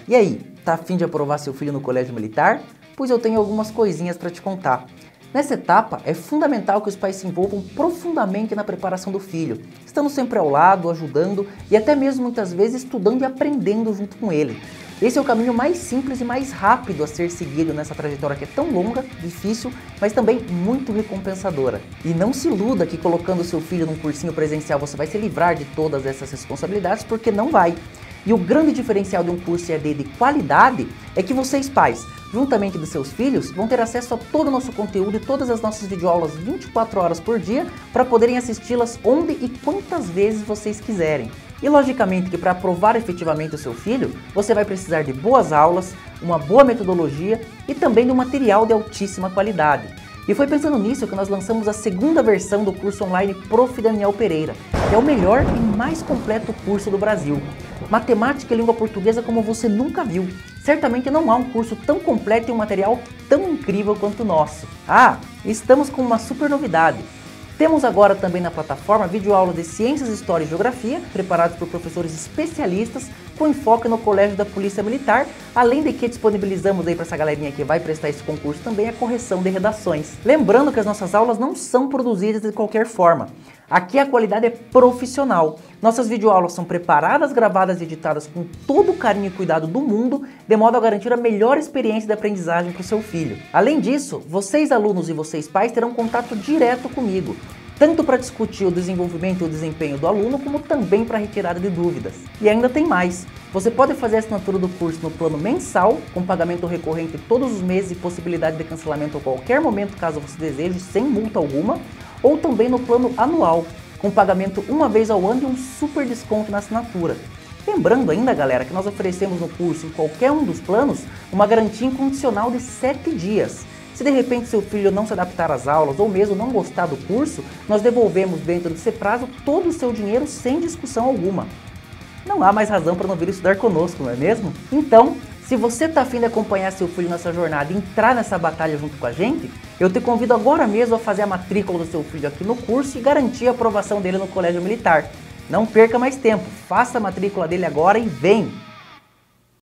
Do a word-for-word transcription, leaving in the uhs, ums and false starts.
E aí, tá a fim de aprovar seu filho no colégio militar? Pois eu tenho algumas coisinhas para te contar. Nessa etapa, é fundamental que os pais se envolvam profundamente na preparação do filho, estando sempre ao lado, ajudando e até mesmo muitas vezes estudando e aprendendo junto com ele. Esse é o caminho mais simples e mais rápido a ser seguido nessa trajetória que é tão longa, difícil, mas também muito recompensadora. E não se iluda que colocando seu filho num cursinho presencial você vai se livrar de todas essas responsabilidades, porque não vai. E o grande diferencial de um curso E A D de qualidade é que vocês pais, juntamente dos seus filhos, vão ter acesso a todo o nosso conteúdo e todas as nossas videoaulas vinte e quatro horas por dia para poderem assisti-las onde e quantas vezes vocês quiserem. E logicamente que para aprovar efetivamente o seu filho, você vai precisar de boas aulas, uma boa metodologia e também de um material de altíssima qualidade. E foi pensando nisso que nós lançamos a segunda versão do curso online Prof Daniel Pereira, que é o melhor e mais completo curso do Brasil. Matemática e língua portuguesa como você nunca viu. Certamente não há um curso tão completo e um material tão incrível quanto o nosso. Ah, estamos com uma super novidade. Temos agora também na plataforma videoaulas de Ciências, História e Geografia, preparados por professores especialistas, com enfoque no Colégio da Polícia Militar, além de que disponibilizamos aí para essa galerinha que vai prestar esse concurso também a correção de redações. Lembrando que as nossas aulas não são produzidas de qualquer forma. Aqui a qualidade é profissional. Nossas videoaulas são preparadas, gravadas e editadas com todo o carinho e cuidado do mundo, de modo a garantir a melhor experiência de aprendizagem para o seu filho. Além disso, vocês alunos e vocês pais terão contato direto comigo, tanto para discutir o desenvolvimento e o desempenho do aluno, como também para retirada de dúvidas. E ainda tem mais. Você pode fazer a assinatura do curso no plano mensal, com pagamento recorrente todos os meses e possibilidade de cancelamento a qualquer momento, caso você deseje, sem multa alguma, ou também no plano anual, com pagamento uma vez ao ano e um super desconto na assinatura. Lembrando ainda, galera, que nós oferecemos no curso, em qualquer um dos planos, uma garantia incondicional de sete dias. Se de repente seu filho não se adaptar às aulas ou mesmo não gostar do curso, nós devolvemos dentro desse prazo todo o seu dinheiro sem discussão alguma. Não há mais razão para não vir estudar conosco, não é mesmo? Então, se você está a fim de acompanhar seu filho nessa jornada e entrar nessa batalha junto com a gente, eu te convido agora mesmo a fazer a matrícula do seu filho aqui no curso e garantir a aprovação dele no Colégio Militar. Não perca mais tempo, faça a matrícula dele agora e vem!